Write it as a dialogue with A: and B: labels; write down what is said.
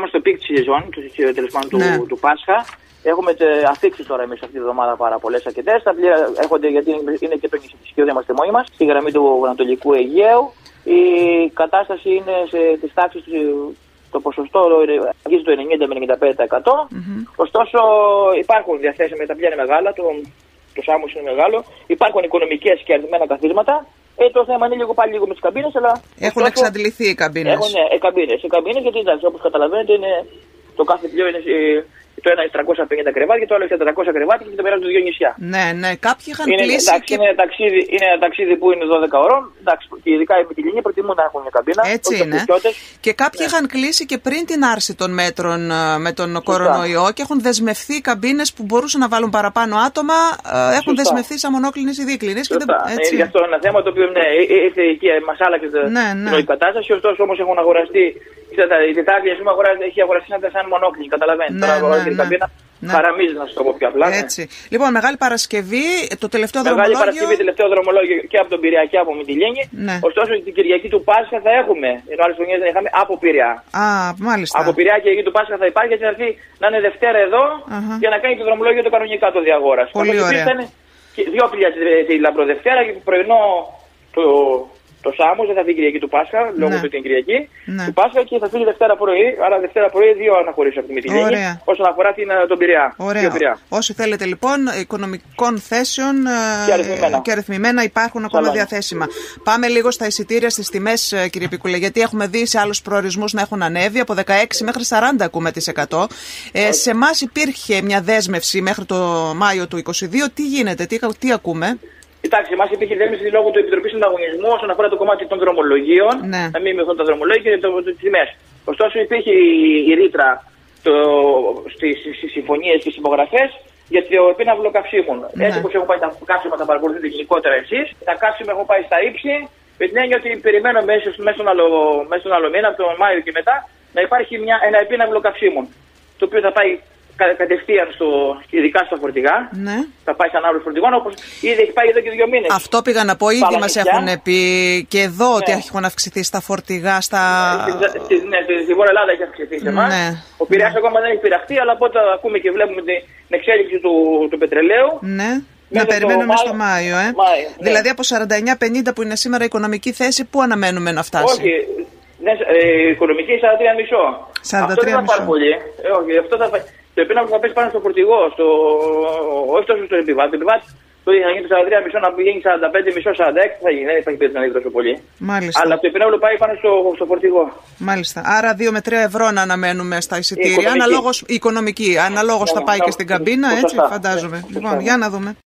A: βρισκόμαστε στο πικ της σεζόν, του Πάσχα. Έχουμε αφήξει τώρα εμείς αυτή τη βδομάδα πάρα πολλές αρκετές. Τα πλοία έρχονται γιατί είναι και το νησιωτικό, δεν είμαστε μόνοι μας, στη γραμμή του Ανατολικού Αιγαίου. Η κατάσταση είναι στις τάξεις το ποσοστό αγγίζει το 90 με 95%. Ωστόσο υπάρχουν διαθέσιμα, τα πλοία είναι μεγάλα, το Σάμος είναι μεγάλο, υπάρχουν οικονομικές και αριθμένα καθίσματα. Το θέμα είναι λίγο με τις καμπίνες, αλλά.
B: Έχουν εξαντληθεί οι καμπίνες.
A: Έχουν οι καμπίνες, γιατί εντάξει, όπως καταλαβαίνετε, το κάθε πλοίο είναι. Το ένα είναι 350 κρεβάτια, το άλλο έχει 400 κρεβάτια και το περάσουν δύο νησιά.
B: Ναι, κάποιοι είχαν κλείσει.
A: Εντάξει, είναι ένα ταξίδι που είναι 12 ώρων. Εντάξει, και ειδικά οι Μυτιλήνιοι προτιμούν να έχουν μια καμπίνα.
B: Έτσι είναι. Και κάποιοι είχαν κλείσει και πριν την άρση των μέτρων με τον κορονοϊό και έχουν δεσμευθεί οι καμπίνες που μπορούσαν να βάλουν παραπάνω άτομα. Έχουν δεσμευθεί σαν μονόκλινες ή δίκλινες.
A: Είναι γι' αυτό ένα θέμα το οποίο ήρθε εκεί, μας άλλαξε την κατάσταση. Ωστόσο όμως έχουν αγοραστεί. Η Τετάρτη, ας πούμε, έχει αγοραστεί σαν μονόκλινη, καταλαβαίνετε. Χαραμίζει, να σου το πω πιο απλά.
B: Έτσι. Λοιπόν, Μεγάλη Παρασκευή, το τελευταίο δρομολόγιο.
A: Μεγάλη Παρασκευή, τελευταίο δρομολόγιο και από τον Πειραιά και από Μυτιλήνη. Ωστόσο, την Κυριακή του Πάσχα θα έχουμε. Ενώ άλλες χρονιές δεν είχαμε από Πειραιά.
B: Μάλιστα.
A: Από Πειραιά και Κυριακή του Πάσχα θα υπάρχει, έτσι να έρθει να είναι Δευτέρα εδώ για να κάνει το δρομολόγιο το κανονικά το διαγόρας.
B: Πολύ ωραία.
A: Δύο πλοία τη Λαμπροδευτέρα και πρωινό το Σάμος, δεν θα φύγει Κυριακή του Πάσχα, λόγω του την Κυριακή του Πάσχα και θα φύγει Δευτέρα πρωί. Άρα Δευτέρα πρωί δύο αναχωρήσεις από τη Μυτιλήνη όσον αφορά τον Πειραιά.
B: Ωραία. Όσοι θέλετε λοιπόν οικονομικών θέσεων και αριθμημένα υπάρχουν ακόμα διαθέσιμα. Πάμε λίγο στα εισιτήρια, στις τιμές, κύριε Πικούλε, γιατί έχουμε δει σε άλλους προορισμούς να έχουν ανέβει από 16 μέχρι 40 ακούμε τις 100. Σε εμάς υπήρχε μια δέσμευση μέχρι το Μάιο του 2022. Τι γίνεται, τι ακούμε?
A: Κοιτάξτε, εμάς υπήρχε δέσμευση λόγω του Επιτροπής Ανταγωνισμού όσον αφορά το κομμάτι των δρομολογίων, να μην μειωθούν τα δρομολόγια και τις τιμές. Ωστόσο, υπήρχε η ρήτρα στις συμφωνίες και συμμογραφές για το επίναυλο καυσίμων. Έτσι όπως έχουν πάει τα καύσιμα, θα παρακολουθείτε γενικότερα εσείς. Τα καύσιμα έχουν πάει στα ύψη, με την έννοια ότι περιμένω μέσα στον άλλο μήνα, από τον Μάιο και μετά, να υπάρχει ένα επίναυλο καυσίμων. Το οποίο θα πάει κατευθείαν ειδικά στα φορτηγά. Θα πάει σαν άλλο φορτηγό, όπως ήδη έχει πάει εδώ και 2 μήνες.
B: Αυτό πήγα να πω, ήδη μας έχουν πει και εδώ ότι έχουν αυξηθεί στα φορτηγά.
A: Στη Βόρεια Ελλάδα έχει αυξηθεί σε εμάς. Ο Πειραιάς ακόμα δεν έχει πειραχτεί, αλλά από όταν ακούμε και βλέπουμε την εξέλιξη του πετρελαίου.
B: Να περιμένουμε στο Μάιο. Δηλαδή από 49-50 που είναι σήμερα η οικονομική θέση, πού αναμένουμε να φτάσει?
A: Όχι, η οικονομική 43,5. Αυτό δεν θα πάρει πολύ. Όχι, αυτό θα πάει. Το επίναυλο θα πέσει πάνω στο φορτηγό, όχι τόσο στον επιβάτη. Το επιβάτη το θα γίνει το 43,5 να γίνει 45,5-46, θα γίνει. Δεν υπάρχει περίπτωση να γίνει τόσο πολύ.
B: Μάλιστα.
A: Αλλά το επίναυλο πάει πάνω στο φορτηγό.
B: Μάλιστα. Άρα 2 με 3 ευρώ να αναμένουμε στα εισιτήρια. Η οικονομική. Αναλόγως θα πάει και στην καμπίνα, έτσι φαντάζομαι. Λοιπόν, για να δούμε.